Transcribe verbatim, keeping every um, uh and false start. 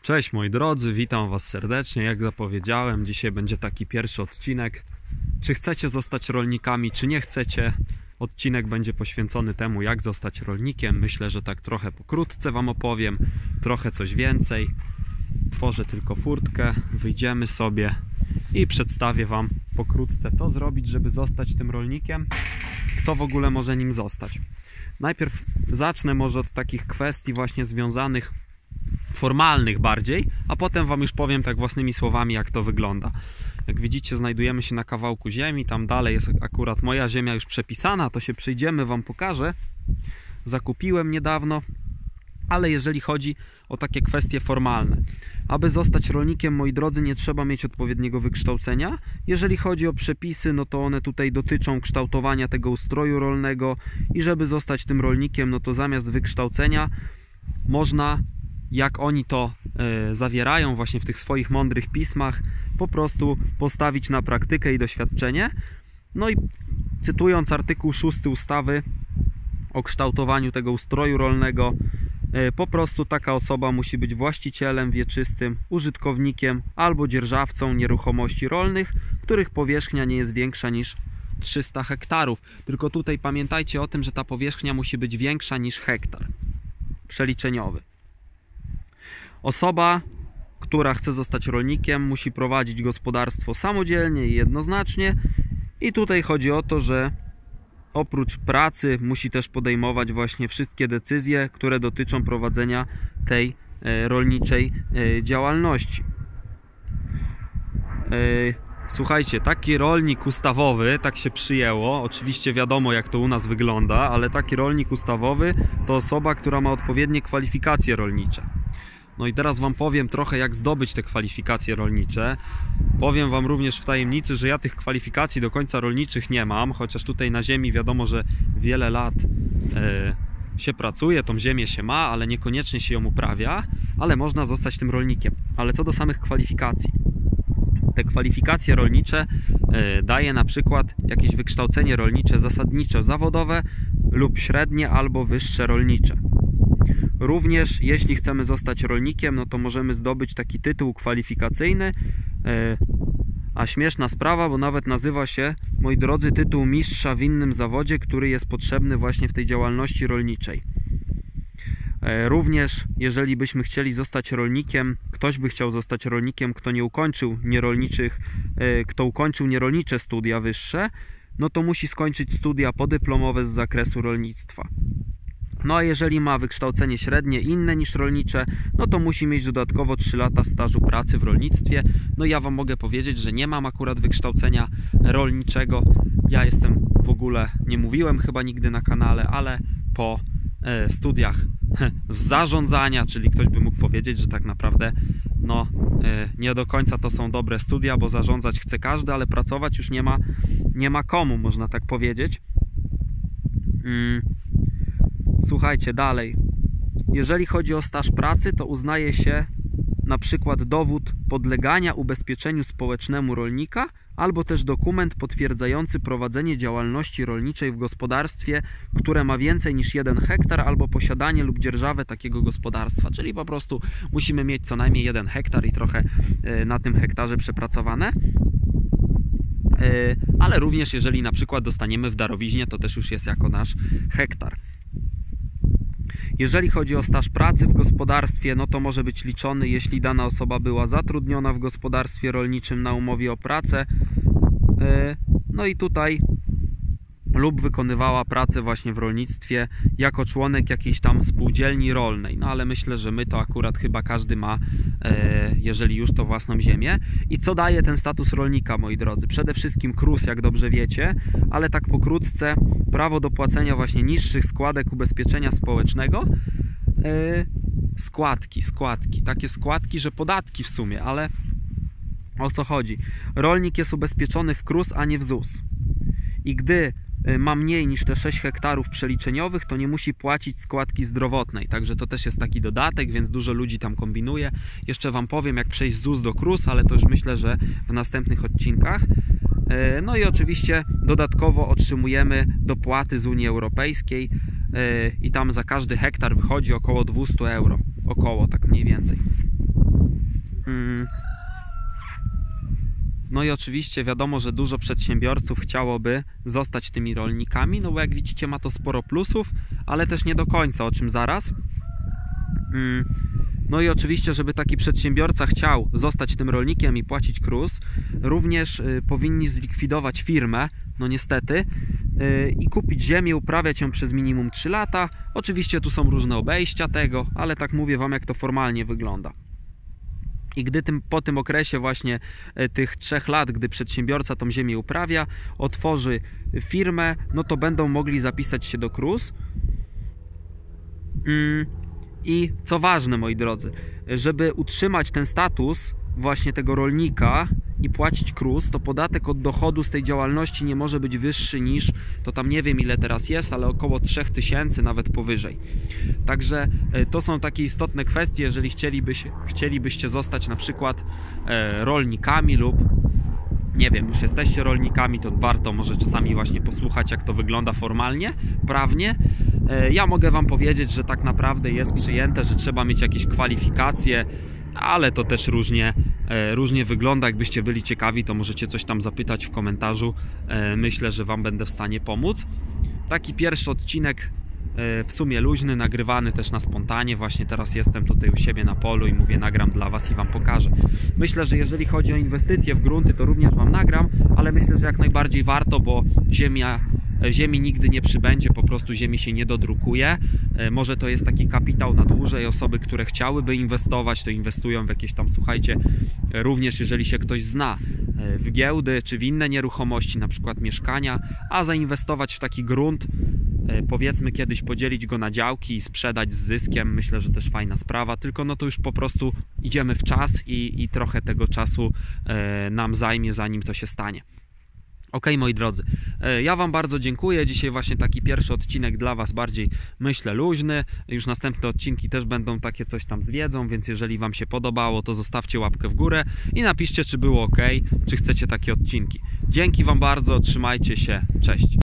Cześć moi drodzy, witam was serdecznie. Jak zapowiedziałem, dzisiaj będzie taki pierwszy odcinek. Czy chcecie zostać rolnikami, czy nie chcecie? Odcinek będzie poświęcony temu, jak zostać rolnikiem. Myślę, że tak trochę pokrótce wam opowiem, trochę coś więcej. Tworzę tylko furtkę, wyjdziemy sobie i przedstawię wam pokrótce, co zrobić, żeby zostać tym rolnikiem. Kto w ogóle może nim zostać? Najpierw zacznę może od takich kwestii właśnie związanych formalnych bardziej, a potem wam już powiem tak własnymi słowami, jak to wygląda. Jak widzicie, znajdujemy się na kawałku ziemi, tam dalej jest akurat moja ziemia już przepisana, to się przyjdziemy, wam pokażę. Zakupiłem niedawno, ale jeżeli chodzi o takie kwestie formalne, aby zostać rolnikiem, moi drodzy, nie trzeba mieć odpowiedniego wykształcenia. Jeżeli chodzi o przepisy, no to one tutaj dotyczą kształtowania tego ustroju rolnego i żeby zostać tym rolnikiem, no to zamiast wykształcenia można, jak oni to y, zawierają właśnie w tych swoich mądrych pismach, po prostu postawić na praktykę i doświadczenie. No i cytując artykuł szósty ustawy o kształtowaniu tego ustroju rolnego, y, po prostu taka osoba musi być właścicielem wieczystym, użytkownikiem albo dzierżawcą nieruchomości rolnych, których powierzchnia nie jest większa niż trzysta hektarów. Tylko tutaj pamiętajcie o tym, że ta powierzchnia musi być większa niż hektar przeliczeniowy. Osoba, która chce zostać rolnikiem, musi prowadzić gospodarstwo samodzielnie i jednoznacznie. I tutaj chodzi o to, że oprócz pracy musi też podejmować właśnie wszystkie decyzje, które dotyczą prowadzenia tej rolniczej działalności. Słuchajcie, taki rolnik ustawowy, tak się przyjęło, oczywiście wiadomo, jak to u nas wygląda, ale taki rolnik ustawowy to osoba, która ma odpowiednie kwalifikacje rolnicze. No i teraz wam powiem trochę, jak zdobyć te kwalifikacje rolnicze. Powiem wam również w tajemnicy, że ja tych kwalifikacji do końca rolniczych nie mam, chociaż tutaj na ziemi wiadomo, że wiele lat e, się pracuje, tą ziemię się ma, ale niekoniecznie się ją uprawia, ale można zostać tym rolnikiem. Ale co do samych kwalifikacji. Te kwalifikacje rolnicze e, daje na przykład jakieś wykształcenie rolnicze zasadnicze, zawodowe lub średnie albo wyższe rolnicze. Również jeśli chcemy zostać rolnikiem, no to możemy zdobyć taki tytuł kwalifikacyjny, a śmieszna sprawa, bo nawet nazywa się, moi drodzy, tytuł mistrza w innym zawodzie, który jest potrzebny właśnie w tej działalności rolniczej. Również jeżeli byśmy chcieli zostać rolnikiem, ktoś by chciał zostać rolnikiem, kto nie ukończył nierolniczych, kto ukończył nierolnicze studia wyższe, no to musi skończyć studia podyplomowe z zakresu rolnictwa. No a jeżeli ma wykształcenie średnie inne niż rolnicze, no to musi mieć dodatkowo trzy lata stażu pracy w rolnictwie. No i ja wam mogę powiedzieć, że nie mam akurat wykształcenia rolniczego. Ja jestem w ogóle, nie mówiłem chyba nigdy na kanale, ale po e, studiach z zarządzania, czyli ktoś by mógł powiedzieć, że tak naprawdę no, e, nie do końca to są dobre studia, bo zarządzać chce każdy, ale pracować już nie ma, nie ma komu, można tak powiedzieć. Mm. Słuchajcie, dalej. Jeżeli chodzi o staż pracy, to uznaje się na przykład dowód podlegania ubezpieczeniu społecznemu rolnika albo też dokument potwierdzający prowadzenie działalności rolniczej w gospodarstwie, które ma więcej niż jeden hektar, albo posiadanie lub dzierżawę takiego gospodarstwa. Czyli po prostu musimy mieć co najmniej jeden hektar i trochę na tym hektarze przepracowane. Ale również jeżeli na przykład dostaniemy w darowiźnie, to też już jest jako nasz hektar. Jeżeli chodzi o staż pracy w gospodarstwie, no to może być liczony, jeśli dana osoba była zatrudniona w gospodarstwie rolniczym na umowie o pracę. No i tutaj lub wykonywała pracę właśnie w rolnictwie jako członek jakiejś tam spółdzielni rolnej. No ale myślę, że my to akurat chyba każdy ma, jeżeli już, to własną ziemię. I co daje ten status rolnika, moi drodzy? Przede wszystkim K R U S, jak dobrze wiecie, ale tak pokrótce, prawo do płacenia właśnie niższych składek ubezpieczenia społecznego. Składki, składki, takie składki, że podatki w sumie, ale o co chodzi? Rolnik jest ubezpieczony w K R U S, a nie w Z U S. I gdy ma mniej niż te sześć hektarów przeliczeniowych, to nie musi płacić składki zdrowotnej. Także to też jest taki dodatek, więc dużo ludzi tam kombinuje. Jeszcze wam powiem, jak przejść z Z U S do K R U S, ale to już myślę, że w następnych odcinkach. No i oczywiście dodatkowo otrzymujemy dopłaty z Unii Europejskiej i tam za każdy hektar wychodzi około dwieście euro. Około, tak mniej więcej. No i oczywiście wiadomo, że dużo przedsiębiorców chciałoby zostać tymi rolnikami, no bo jak widzicie ma to sporo plusów, ale też nie do końca, o czym zaraz. No i oczywiście, żeby taki przedsiębiorca chciał zostać tym rolnikiem i płacić K R U S, również powinni zlikwidować firmę, no niestety, i kupić ziemię, uprawiać ją przez minimum trzy lata. Oczywiście tu są różne obejścia tego, ale tak mówię Wam, jak to formalnie wygląda. I gdy tym, po tym okresie właśnie tych trzech lat, gdy przedsiębiorca tą ziemię uprawia, otworzy firmę, no to będą mogli zapisać się do K R U S. I co ważne, moi drodzy, żeby utrzymać ten status właśnie tego rolnika i płacić K R U S, to podatek od dochodu z tej działalności nie może być wyższy niż, to tam nie wiem ile teraz jest, ale około trzy tysiące, nawet powyżej. Także to są takie istotne kwestie, jeżeli chcielibyś, chcielibyście zostać na przykład rolnikami lub nie wiem, już jesteście rolnikami, to warto może czasami właśnie posłuchać, jak to wygląda formalnie, prawnie. Ja mogę Wam powiedzieć, że tak naprawdę jest przyjęte, że trzeba mieć jakieś kwalifikacje, ale to też różnie, różnie wygląda. Jakbyście byli ciekawi, to możecie coś tam zapytać w komentarzu. Myślę, że Wam będę w stanie pomóc. Taki pierwszy odcinek w sumie luźny, nagrywany też na spontanie. Właśnie teraz jestem tutaj u siebie na polu i mówię, nagram dla Was i Wam pokażę. Myślę, że jeżeli chodzi o inwestycje w grunty, to również Wam nagram, ale myślę, że jak najbardziej warto, bo ziemia, ziemi nigdy nie przybędzie, po prostu ziemi się nie dodrukuje. Może to jest taki kapitał na dłużej. Osoby, które chciałyby inwestować, to inwestują w jakieś tam, słuchajcie, również jeżeli się ktoś zna w giełdy czy w inne nieruchomości, na przykład mieszkania, a zainwestować w taki grunt, powiedzmy kiedyś podzielić go na działki i sprzedać z zyskiem, myślę, że też fajna sprawa, tylko no to już po prostu idziemy w czas i, i trochę tego czasu e, nam zajmie, zanim to się stanie. Ok, moi drodzy, e, ja Wam bardzo dziękuję. Dzisiaj właśnie taki pierwszy odcinek dla Was, bardziej myślę luźny. Już następne odcinki też będą takie coś tam z wiedzą, więc jeżeli Wam się podobało, to zostawcie łapkę w górę i napiszcie, czy było ok, czy chcecie takie odcinki. Dzięki Wam bardzo, trzymajcie się, cześć.